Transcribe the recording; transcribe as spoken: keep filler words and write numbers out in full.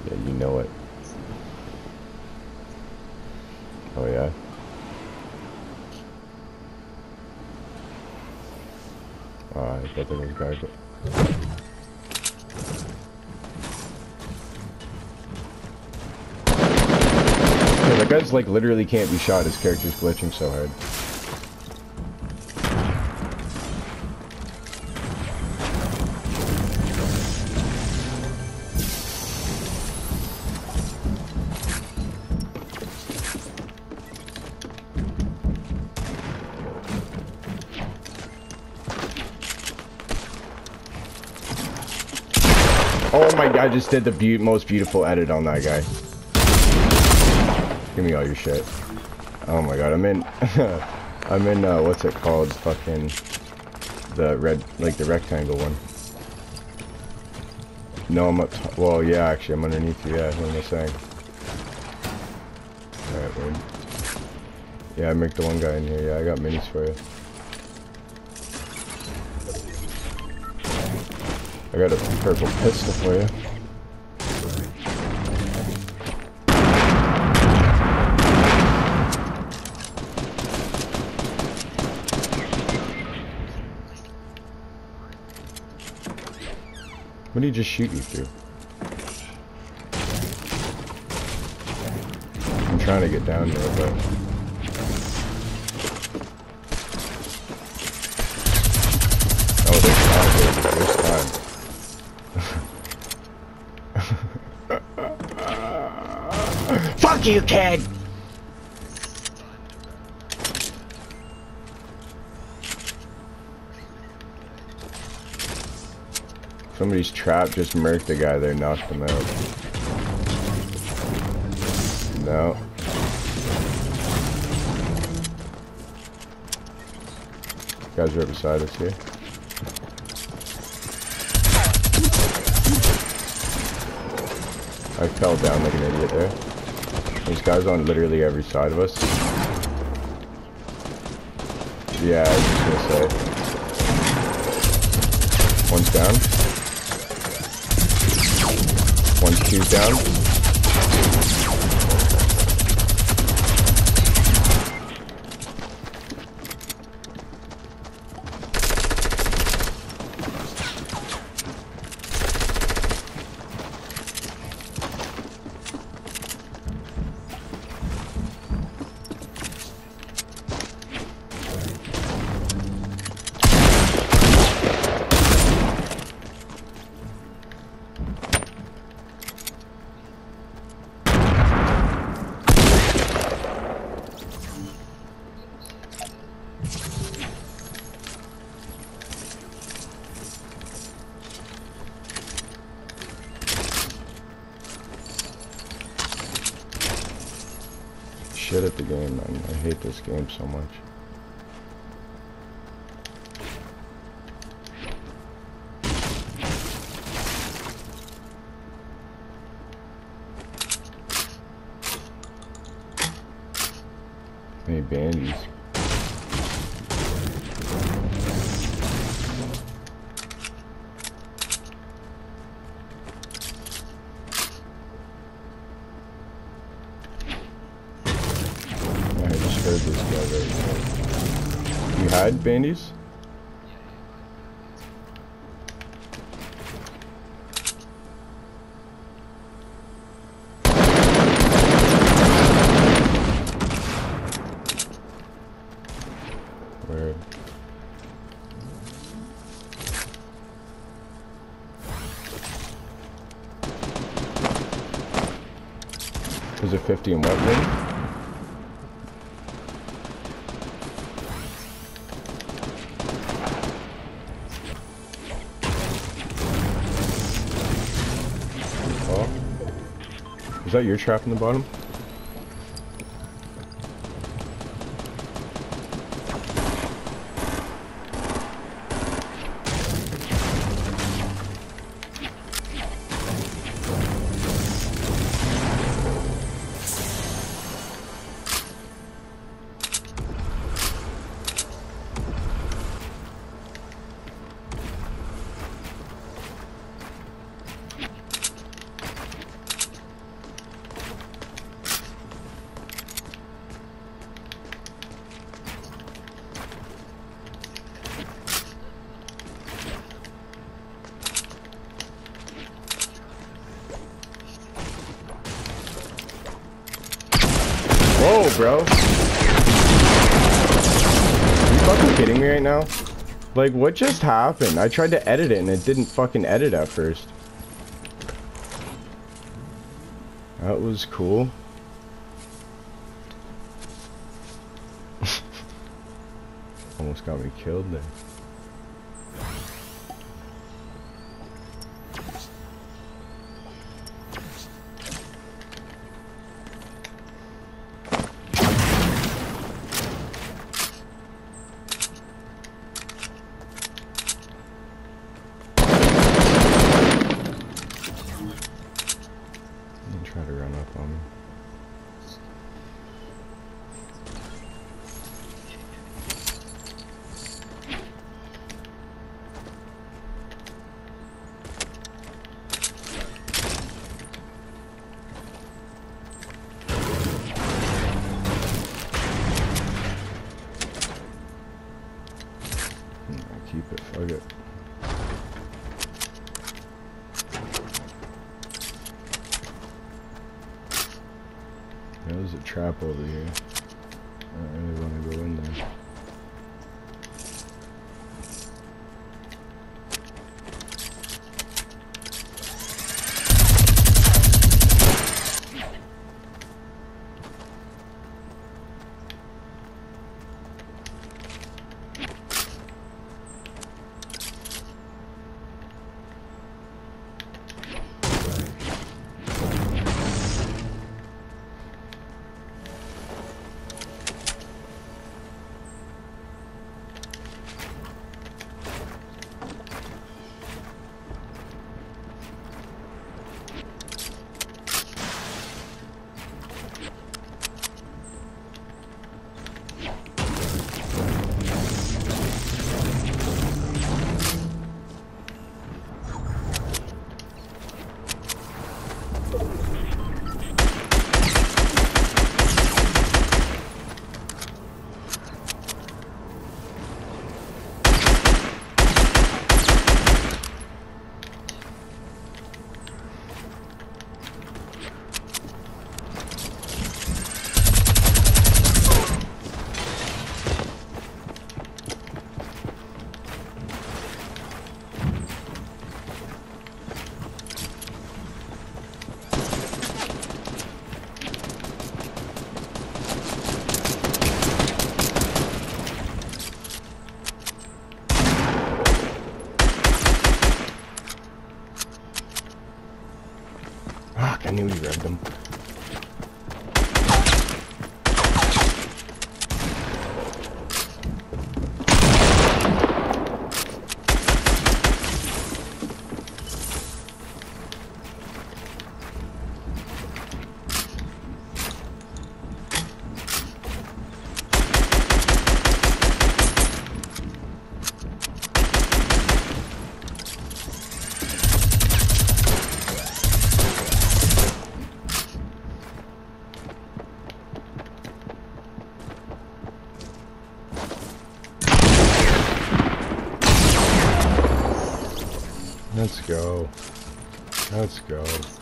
Yeah, you know it. Oh yeah? Oh, I thought there was a guy. Yeah, that guy's like literally can't be shot. His character's glitching so hard. Oh my god, I just did the be most beautiful edit on that guy. Give me all your shit. Oh my god, I'm in... I'm in, uh, what's it called? Fucking... The red, like the rectangle one. No, I'm up top. Well, yeah, actually, I'm underneath you, yeah, what am I saying? Alright, wait. Yeah, I make the one guy in here, yeah, I got minis for you. I got a purple pistol for you. What did he just shoot you through? I'm trying to get down there, but... Oh, there's time, baby. There's time. Fuck you, kid! Somebody's trap just murked the guy there, knocked him out. No. Guys right beside us here. I fell down like an idiot there. There's guys on literally every side of us. Yeah, I was just gonna say. One's down. One's two down. Shit at the game, man. I hate this game so much. Hey, bandies. This guy right here. You had bandies? Where? Was it fifty and what thing? Is that your trap in the bottom? Whoa, bro. Are you fucking kidding me right now? Like, what just happened? I tried to edit it and it didn't fucking edit at first. That was cool. Almost got me killed there. Try to run up on me. I'll keep it, fuck it. There's a trap over here. I don't really want to go in there. I knew you grabbed them. Let's go. Let's go.